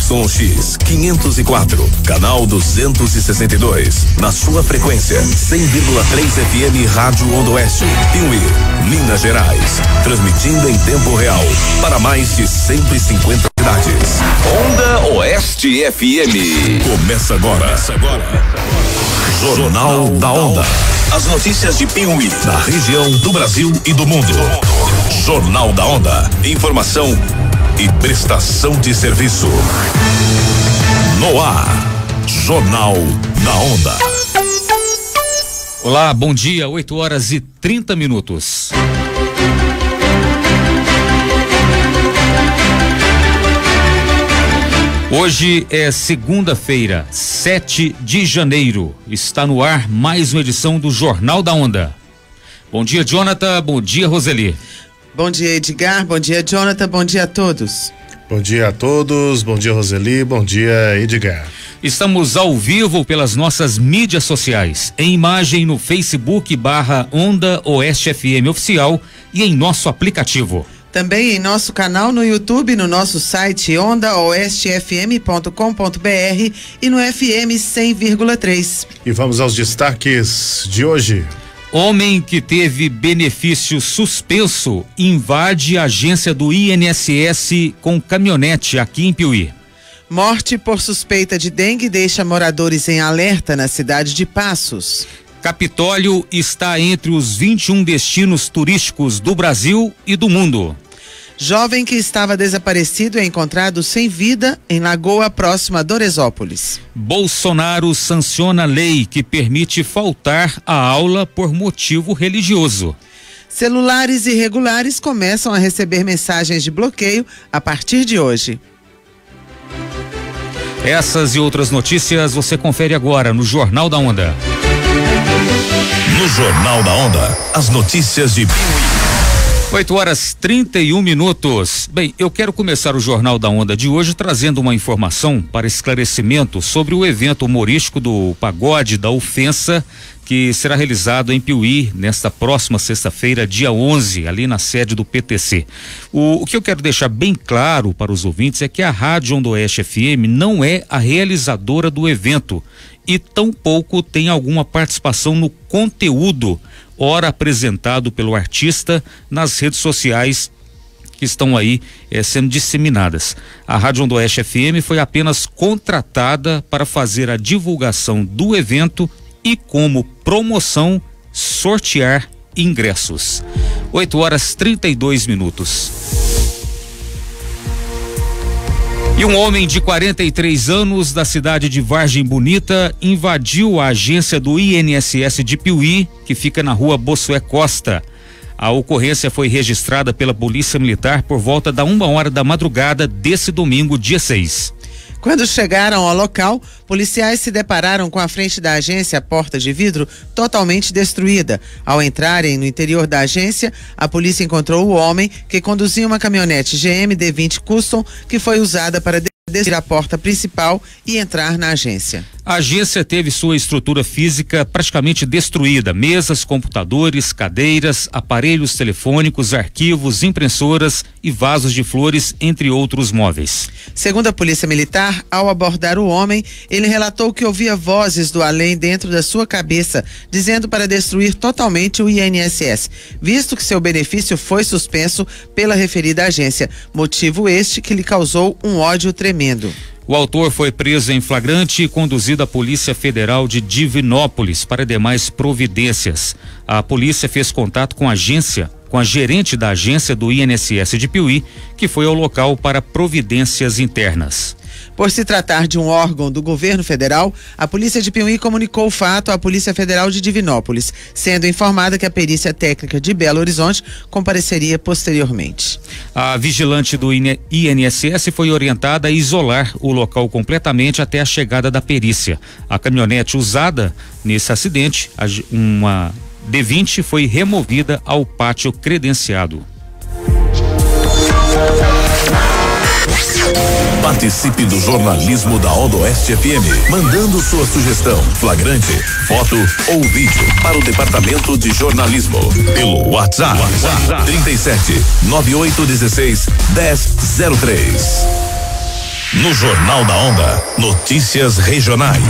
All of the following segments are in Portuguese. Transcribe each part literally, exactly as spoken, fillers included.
Y X quinhentos e quatro, canal duzentos e sessenta e dois, na sua frequência cem vírgula três F M Rádio Onda Oeste, Piuí, Minas Gerais, transmitindo em tempo real para mais de cento e cinquenta cidades. Onda Oeste F M. Começa agora. Começa agora. Jornal da Onda. As notícias de Piuí, da região, do Brasil e do mundo. Jornal da Onda. Informação e prestação de serviço. No ar. Jornal da Onda. Olá, bom dia, oito horas e trinta minutos. Hoje é segunda-feira, sete de janeiro. Está no ar mais uma edição do Jornal da Onda. Bom dia, Jonathan. Bom dia, Roseli. Bom dia, Edgar. Bom dia, Jonathan. Bom dia a todos. Bom dia a todos. Bom dia, Roseli. Bom dia, Edgar. Estamos ao vivo pelas nossas mídias sociais, em imagem no Facebook barra Onda Oeste F M Oficial e em nosso aplicativo. Também em nosso canal no YouTube, no nosso site onda oeste f m ponto com ponto b r e no F M cem vírgula três. E vamos aos destaques de hoje. Homem que teve benefício suspenso invade a agência do I N S S com caminhonete aqui em Piuí. Morte por suspeita de dengue deixa moradores em alerta na cidade de Passos. Capitólio está entre os vinte e um destinos turísticos do Brasil e do mundo. Jovem que estava desaparecido é encontrado sem vida em Lagoa, próxima a Doresópolis. Bolsonaro sanciona lei que permite faltar à aula por motivo religioso. Celulares irregulares começam a receber mensagens de bloqueio a partir de hoje. Essas e outras notícias você confere agora no Jornal da Onda. No Jornal da Onda, as notícias de Piuí. oito horas trinta e um minutos. Bem, eu quero começar o Jornal da Onda de hoje trazendo uma informação para esclarecimento sobre o evento humorístico do Pagode da Ofensa, que será realizado em Piuí nesta próxima sexta-feira, dia onze, ali na sede do P T C. O, o que eu quero deixar bem claro para os ouvintes é que a Rádio Onda Oeste F M não é a realizadora do evento e tampouco tem alguma participação no conteúdo, ora apresentado pelo artista nas redes sociais que estão aí eh, sendo disseminadas. A Rádio Onda Oeste F M foi apenas contratada para fazer a divulgação do evento e, como promoção, sortear ingressos. oito horas trinta e dois minutos. E um homem de quarenta e três anos da cidade de Vargem Bonita invadiu a agência do I N S S de Piuí, que fica na rua Bossué Costa. A ocorrência foi registrada pela Polícia Militar por volta da uma hora da madrugada desse domingo, dia seis. Quando chegaram ao local, policiais se depararam com a frente da agência, a porta de vidro, totalmente destruída. Ao entrarem no interior da agência, a polícia encontrou o homem que conduzia uma caminhonete G M D vinte Custom, que foi usada para descer a porta principal e entrar na agência. A agência teve sua estrutura física praticamente destruída: mesas, computadores, cadeiras, aparelhos telefônicos, arquivos, impressoras e vasos de flores, entre outros móveis. Segundo a Polícia Militar, ao abordar o homem, ele relatou que ouvia vozes do além dentro da sua cabeça, dizendo para destruir totalmente o I N S S, visto que seu benefício foi suspenso pela referida agência, motivo este que lhe causou um ódio tremendo. O autor foi preso em flagrante e conduzido à Polícia Federal de Divinópolis para demais providências. A polícia fez contato com a agência, com a gerente da agência do I N S S de Piuí, que foi ao local para providências internas. Por se tratar de um órgão do governo federal, a Polícia de Piuí comunicou o fato à Polícia Federal de Divinópolis, sendo informada que a perícia técnica de Belo Horizonte compareceria posteriormente. A vigilante do I N S S foi orientada a isolar o local completamente até a chegada da perícia. A caminhonete usada nesse acidente, uma D vinte, foi removida ao pátio credenciado. Participe do jornalismo da Onda Oeste F M, mandando sua sugestão, flagrante, foto ou vídeo para o departamento de jornalismo pelo WhatsApp, WhatsApp trinta e sete, nove oito um seis, um zero zero três. No Jornal da Onda, notícias regionais.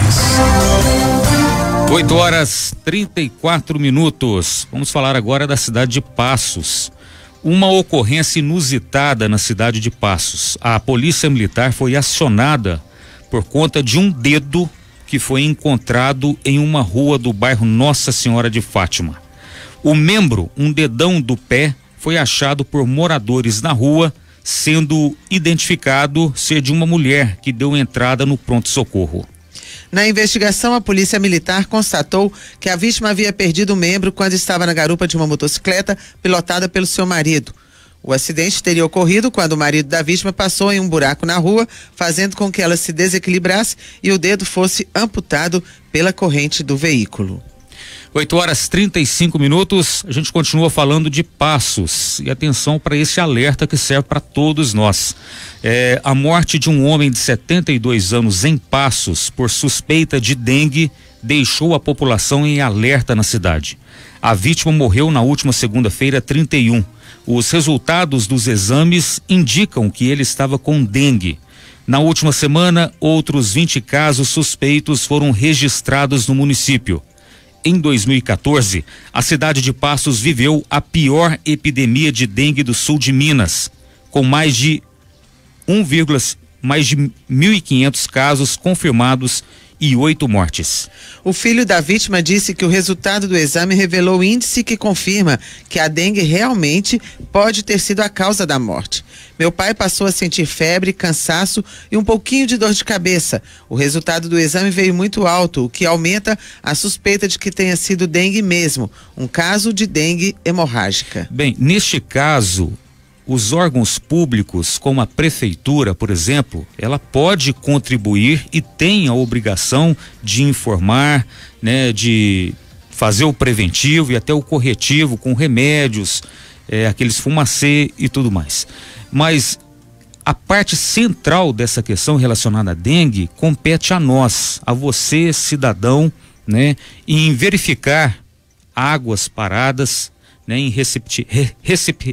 oito horas trinta e quatro minutos. Vamos falar agora da cidade de Passos. Uma ocorrência inusitada na cidade de Passos. A polícia militar foi acionada por conta de um dedo que foi encontrado em uma rua do bairro Nossa Senhora de Fátima. O membro, um dedão do pé, foi achado por moradores na rua, sendo identificado ser de uma mulher que deu entrada no pronto-socorro. Na investigação, a polícia militar constatou que a vítima havia perdido o membro quando estava na garupa de uma motocicleta pilotada pelo seu marido. O acidente teria ocorrido quando o marido da vítima passou em um buraco na rua, fazendo com que ela se desequilibrasse e o dedo fosse amputado pela corrente do veículo. oito horas trinta e cinco minutos, a gente continua falando de Passos. E atenção para esse alerta que serve para todos nós. É, a morte de um homem de setenta e dois anos em Passos por suspeita de dengue deixou a população em alerta na cidade. A vítima morreu na última segunda-feira, trinta e um. Os resultados dos exames indicam que ele estava com dengue. Na última semana, outros vinte casos suspeitos foram registrados no município. Em dois mil e quatorze, a cidade de Passos viveu a pior epidemia de dengue do sul de Minas, com mais de um, mais de mil e quinhentos casos confirmados e oito mortes. O filho da vítima disse que o resultado do exame revelou índice que confirma que a dengue realmente pode ter sido a causa da morte. Meu pai passou a sentir febre, cansaço e um pouquinho de dor de cabeça. O resultado do exame veio muito alto, o que aumenta a suspeita de que tenha sido dengue mesmo, um caso de dengue hemorrágica. Bem, neste caso, os órgãos públicos, como a prefeitura, por exemplo, ela pode contribuir e tem a obrigação de informar, né, de fazer o preventivo e até o corretivo com remédios, é, aqueles fumacê e tudo mais. Mas a parte central dessa questão relacionada à dengue compete a nós, a você, cidadão, né, em verificar águas paradas, né, em recepti, re, recepi,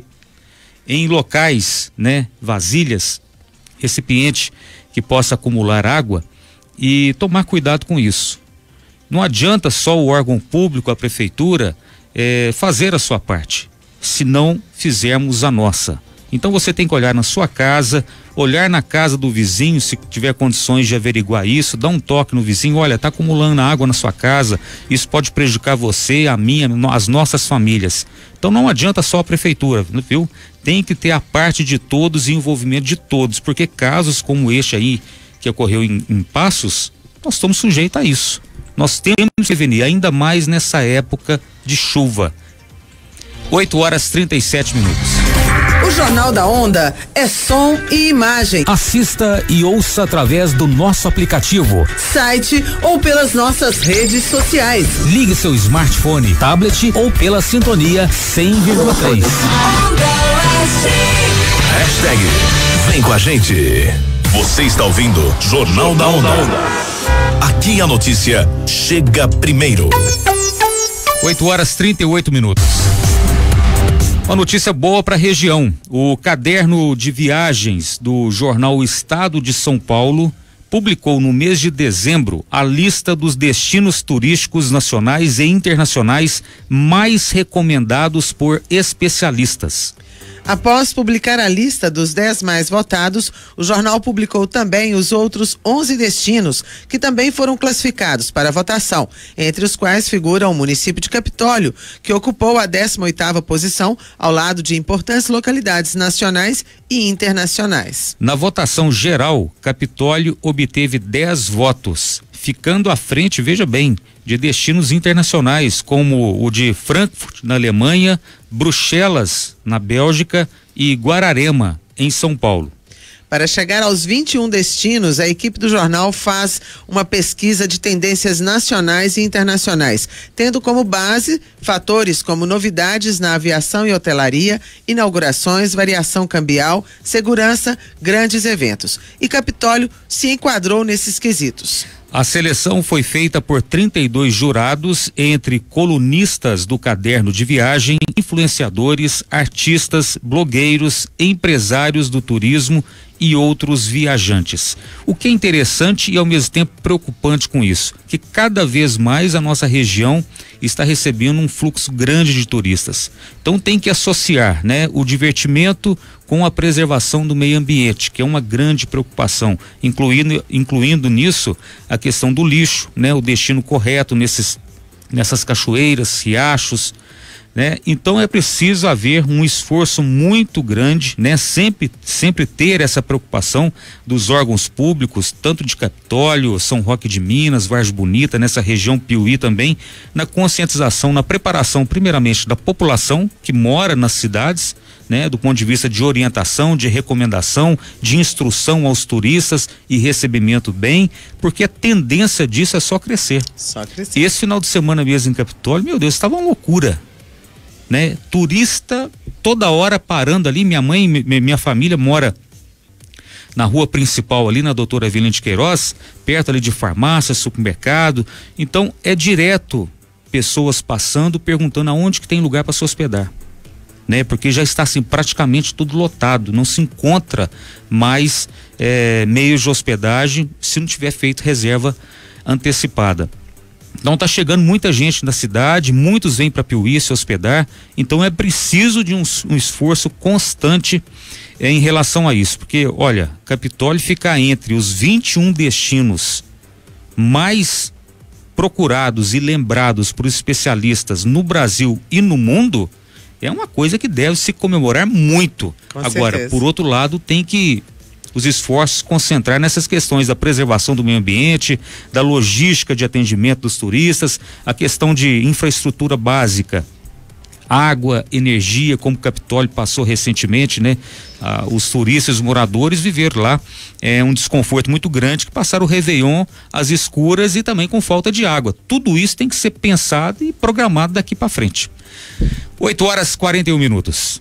em locais, né, vasilhas, recipiente que possa acumular água e tomar cuidado com isso. Não adianta só o órgão público, a prefeitura, eh, fazer a sua parte, se não fizermos a nossa. Então você tem que olhar na sua casa, olhar na casa do vizinho, se tiver condições de averiguar isso, dá um toque no vizinho, olha, tá acumulando água na sua casa, isso pode prejudicar você, a minha, as nossas famílias. Então não adianta só a prefeitura, viu? Tem que ter a parte de todos e envolvimento de todos, porque casos como este aí, que ocorreu em, em Passos, nós estamos sujeitos a isso. Nós temos que prevenir, ainda mais nessa época de chuva. oito horas trinta e sete minutos. O Jornal da Onda é som e imagem. Assista e ouça através do nosso aplicativo, site ou pelas nossas redes sociais. Ligue seu smartphone, tablet ou pela sintonia cem vírgula três. Hashtag vem com a gente. Você está ouvindo Jornal da Onda. Aqui a notícia chega primeiro. oito horas trinta e oito minutos. Uma notícia boa para a região. O caderno de viagens do jornal Estado de São Paulo publicou no mês de dezembro a lista dos destinos turísticos nacionais e internacionais mais recomendados por especialistas. Após publicar a lista dos dez mais votados, o jornal publicou também os outros onze destinos que também foram classificados para votação, entre os quais figura o município de Capitólio, que ocupou a décima oitava posição ao lado de importantes localidades nacionais e internacionais. Na votação geral, Capitólio obteve dez votos, ficando à frente, veja bem, de destinos internacionais como o de Frankfurt, na Alemanha, Bruxelas, na Bélgica e Guararema, em São Paulo. Para chegar aos vinte e um destinos, a equipe do jornal faz uma pesquisa de tendências nacionais e internacionais, tendo como base fatores como novidades na aviação e hotelaria, inaugurações, variação cambial, segurança, grandes eventos. E Capitólio se enquadrou nesses quesitos. A seleção foi feita por trinta e dois jurados, entre colunistas do caderno de viagem, influenciadores, artistas, blogueiros, empresários do turismo e outros viajantes. O que é interessante e ao mesmo tempo preocupante com isso, que cada vez mais a nossa região está recebendo um fluxo grande de turistas. Então tem que associar, né, o divertimento com a preservação do meio ambiente, que é uma grande preocupação, incluindo, incluindo nisso a questão do lixo, né, o destino correto nesses, nessas cachoeiras, riachos, né? Então é preciso haver um esforço muito grande, né? Sempre, sempre ter essa preocupação dos órgãos públicos, tanto de Capitólio, São Roque de Minas, Vargem Bonita, nessa região Piuí também, na conscientização, na preparação, primeiramente da população que mora nas cidades, né? Do ponto de vista de orientação, de recomendação, de instrução aos turistas e recebimento bem, porque a tendência disso é só crescer. Só crescer. Esse final de semana mesmo em Capitólio, meu Deus, estava uma loucura. Né? Turista toda hora parando ali. Minha mãe, minha família mora na rua principal ali, na Doutora Avelino de Queiroz, perto ali de farmácia, supermercado. Então é direto pessoas passando, perguntando aonde que tem lugar para se hospedar, né? Porque já está assim praticamente tudo lotado, não se encontra mais é, meios de hospedagem se não tiver feito reserva antecipada. Então tá chegando muita gente na cidade, muitos vêm para Piuí se hospedar, então é preciso de um, um esforço constante eh, em relação a isso, porque olha, Capitólio fica entre os vinte e um destinos mais procurados e lembrados por especialistas no Brasil e no mundo, é uma coisa que deve se comemorar muito. Com Agora, certeza. por outro lado, tem que os esforços concentrar nessas questões da preservação do meio ambiente, da logística de atendimento dos turistas, a questão de infraestrutura básica, água, energia, como Capitólio passou recentemente, né? Ah, os turistas, os moradores viveram lá é, um desconforto muito grande, que passaram o Réveillon às escuras e também com falta de água. Tudo isso tem que ser pensado e programado daqui para frente. oito horas e quarenta e um minutos.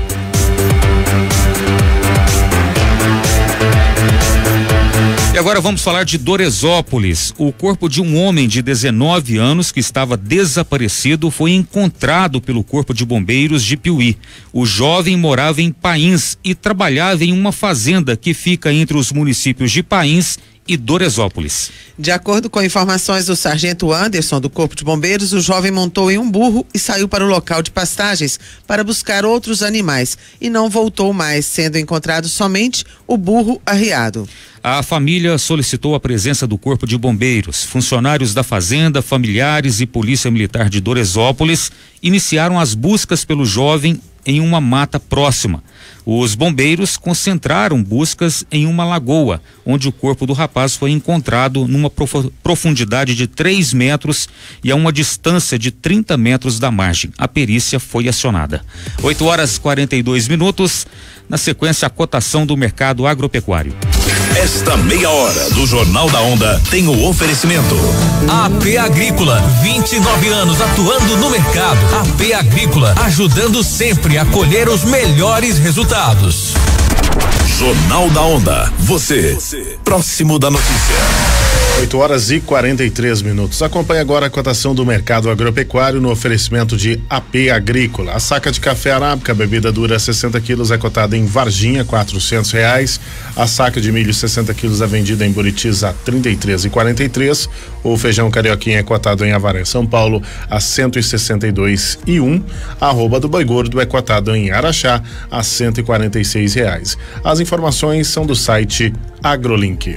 E agora vamos falar de Doresópolis. O corpo de um homem de dezenove anos que estava desaparecido foi encontrado pelo Corpo de Bombeiros de Piuí. O jovem morava em Pains e trabalhava em uma fazenda que fica entre os municípios de Pains e Doresópolis. De acordo com informações do sargento Anderson do Corpo de Bombeiros, o jovem montou em um burro e saiu para o local de pastagens para buscar outros animais e não voltou mais, sendo encontrado somente o burro arriado. A família solicitou a presença do Corpo de Bombeiros. Funcionários da fazenda, familiares e Polícia Militar de Doresópolis iniciaram as buscas pelo jovem em uma mata próxima. Os bombeiros concentraram buscas em uma lagoa, onde o corpo do rapaz foi encontrado numa profundidade de três metros e a uma distância de trinta metros da margem. A perícia foi acionada. oito horas e quarenta e dois minutos. Na sequência, a cotação do mercado agropecuário. Esta meia hora do Jornal da Onda tem o oferecimento. A P Agrícola, vinte e nove anos atuando no mercado. A P Agrícola, ajudando sempre a colher os melhores resultados. Jornal da Onda. Você, próximo da notícia. oito horas e quarenta e três minutos. Acompanhe agora a cotação do mercado agropecuário no oferecimento de A P Agrícola. A saca de café arábica, bebida dura sessenta quilos, é cotada em Varginha, quatrocentos reais. A saca de milho sessenta quilos é vendida em Buritis a trinta e três e quarenta e três. O feijão carioquinha é cotado em Avaré, São Paulo, a cento e sessenta e dois e um. A arroba do boi gordo é cotado em Araxá a cento e quarenta e seis reais. As informações são do site AgroLink.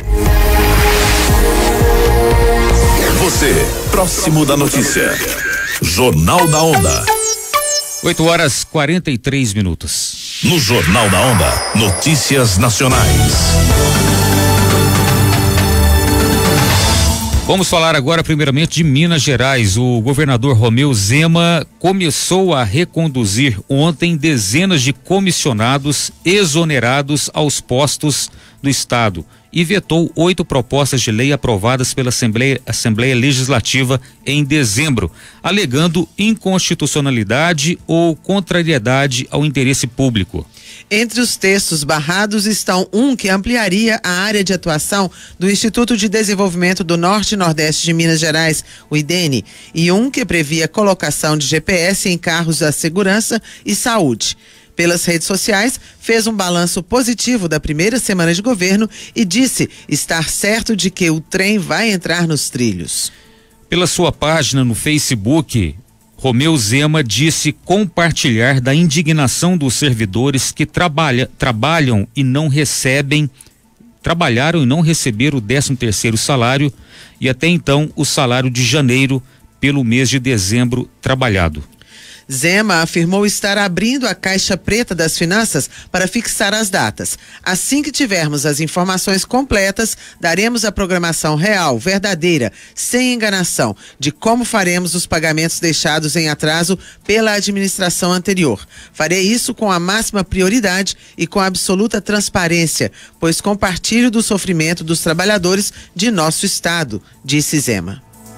Você, próximo da notícia. Jornal da Onda. oito horas e quarenta e três minutos. No Jornal da Onda, notícias nacionais. Vamos falar agora primeiramente de Minas Gerais. O governador Romeu Zema começou a reconduzir ontem dezenas de comissionados exonerados aos postos do estado e vetou oito propostas de lei aprovadas pela Assembleia, Assembleia Legislativa em dezembro, alegando inconstitucionalidade ou contrariedade ao interesse público. Entre os textos barrados estão um que ampliaria a área de atuação do Instituto de Desenvolvimento do Norte e Nordeste de Minas Gerais, o I D E N, e um que previa colocação de G P S em carros da segurança e saúde. pelas redes sociais, fez um balanço positivo da primeira semana de governo e disse estar certo de que o trem vai entrar nos trilhos. Pela sua página no Facebook, Romeu Zema disse compartilhar da indignação dos servidores que trabalha, trabalham e não recebem, trabalharam e não receberam o décimo terceiro salário e até então o salário de janeiro pelo mês de dezembro trabalhado. Zema afirmou estar abrindo a caixa preta das finanças para fixar as datas. Assim que tivermos as informações completas, daremos a programação real, verdadeira, sem enganação, de como faremos os pagamentos deixados em atraso pela administração anterior. Farei isso com a máxima prioridade e com absoluta transparência, pois compartilho do sofrimento dos trabalhadores de nosso estado, disse Zema.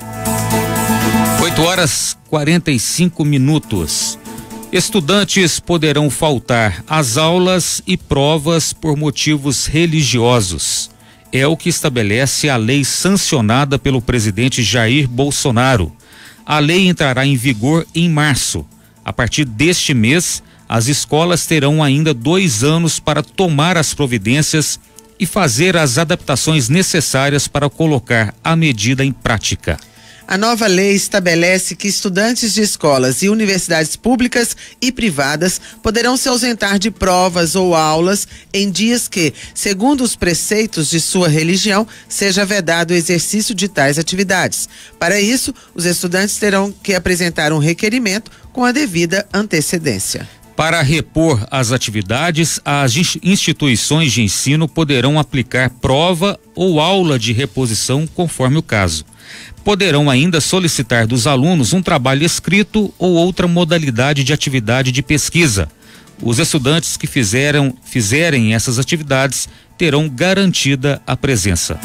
oito horas e quarenta e cinco minutos. Estudantes poderão faltar às aulas e provas por motivos religiosos. É o que estabelece a lei sancionada pelo presidente Jair Bolsonaro. A lei entrará em vigor em março. A partir deste mês, as escolas terão ainda dois anos para tomar as providências e fazer as adaptações necessárias para colocar a medida em prática. A nova lei estabelece que estudantes de escolas e universidades públicas e privadas poderão se ausentar de provas ou aulas em dias que, segundo os preceitos de sua religião, seja vedado o exercício de tais atividades. Para isso, os estudantes terão que apresentar um requerimento com a devida antecedência. Para repor as atividades, as instituições de ensino poderão aplicar prova ou aula de reposição conforme o caso. Poderão ainda solicitar dos alunos um trabalho escrito ou outra modalidade de atividade de pesquisa. Os estudantes que fizeram, fizerem essas atividades terão garantida a presença.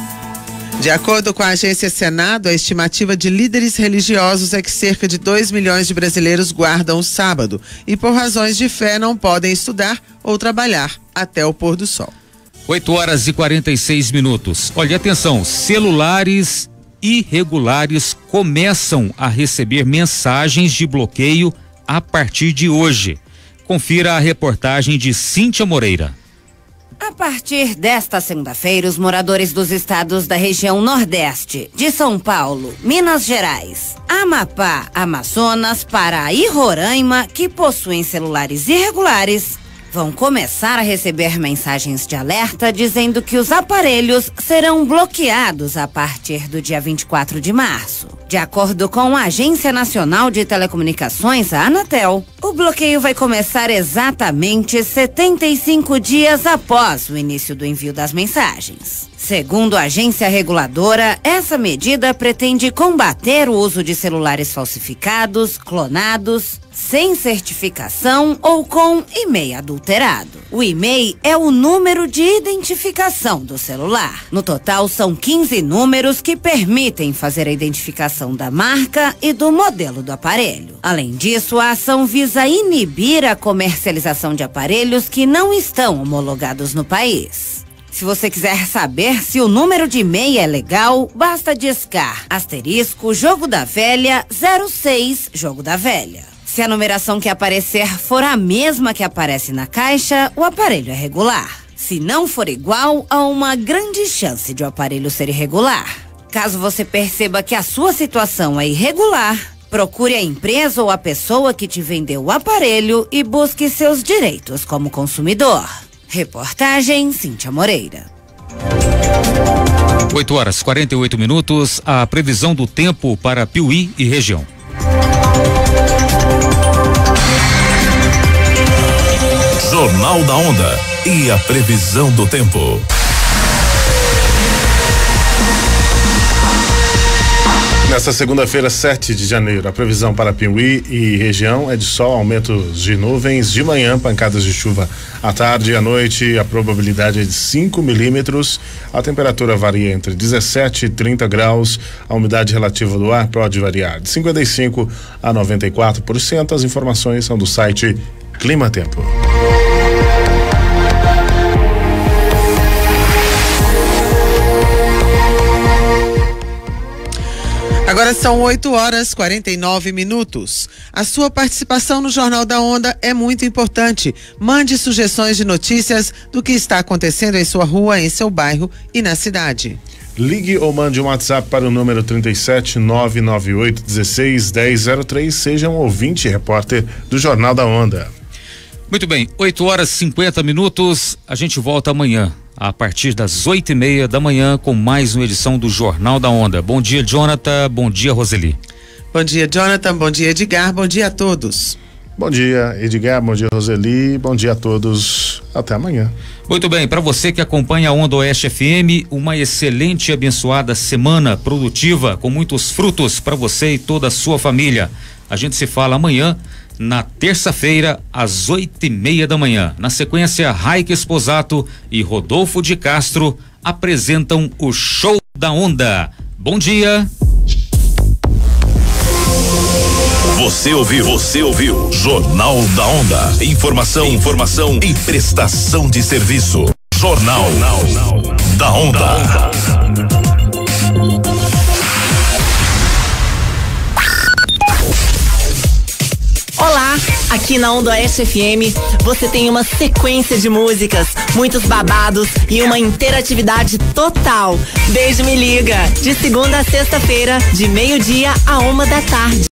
De acordo com a agência Senado, a estimativa de líderes religiosos é que cerca de dois milhões de brasileiros guardam o sábado e por razões de fé não podem estudar ou trabalhar até o pôr do sol. oito horas e quarenta e seis minutos. Olha, atenção, celulares irregulares começam a receber mensagens de bloqueio a partir de hoje. Confira a reportagem de Cíntia Moreira. A partir desta segunda-feira, os moradores dos estados da região Nordeste, de São Paulo, Minas Gerais, Amapá, Amazonas, Pará e Roraima, que possuem celulares irregulares, vão começar a receber mensagens de alerta dizendo que os aparelhos serão bloqueados a partir do dia vinte e quatro de março. De acordo com a Agência Nacional de Telecomunicações, a Anatel, o bloqueio vai começar exatamente setenta e cinco dias após o início do envio das mensagens. Segundo a agência reguladora, essa medida pretende combater o uso de celulares falsificados, clonados, sem certificação ou com e-mail adulterado. O e-mail é o número de identificação do celular. No total, são quinze números que permitem fazer a identificação da marca e do modelo do aparelho. Além disso, a ação visa inibir a comercialização de aparelhos que não estão homologados no país. Se você quiser saber se o número de e-mail é legal, basta discar asterisco Jogo da Velha zero seis Jogo da Velha. Se a numeração que aparecer for a mesma que aparece na caixa, o aparelho é regular. Se não for igual, há uma grande chance de o aparelho ser irregular. Caso você perceba que a sua situação é irregular, procure a empresa ou a pessoa que te vendeu o aparelho e busque seus direitos como consumidor. Reportagem Cíntia Moreira. oito horas e quarenta e oito minutos, a previsão do tempo para Piuí e região. Jornal da Onda e a previsão do tempo. Nesta segunda-feira, sete de janeiro, a previsão para Piuí e região é de sol, aumentos de nuvens de manhã, pancadas de chuva à tarde e à noite. A probabilidade é de cinco milímetros. A temperatura varia entre dezessete e trinta graus. A umidade relativa do ar pode variar de cinquenta e cinco a noventa e quatro por cento. As informações são do site Clima Tempo. Agora Agora são oito horas e quarenta e nove minutos. A sua participação no Jornal da Onda é muito importante. Mande sugestões de notícias do que está acontecendo em sua rua, em seu bairro e na cidade. Ligue ou mande um WhatsApp para o número trinta e sete, nove nove oito, dezesseis, dez zero três. Seja um ouvinte e repórter do Jornal da Onda. Muito bem, oito horas e cinquenta minutos. A gente volta amanhã, a partir das oito e meia da manhã, com mais uma edição do Jornal da Onda. Bom dia, Jonathan. Bom dia, Roseli. Bom dia, Jonathan. Bom dia, Edgar. Bom dia a todos. Bom dia, Edgar. Bom dia, Roseli. Bom dia a todos. Até amanhã. Muito bem, para você que acompanha a Onda Oeste F M, uma excelente e abençoada semana produtiva, com muitos frutos para você e toda a sua família. A gente se fala amanhã, na terça-feira, às oito e meia da manhã. Na sequência, Raik Esposato e Rodolfo de Castro apresentam o Show da Onda. Bom dia. Você ouviu, você ouviu Jornal da Onda. Informação, informação e prestação de serviço. Jornal, Jornal da Onda. Olá, aqui na Onda Oeste F M você tem uma sequência de músicas, muitos babados e uma interatividade total. Beijo, me liga, de segunda a sexta-feira, de meio-dia a uma da tarde.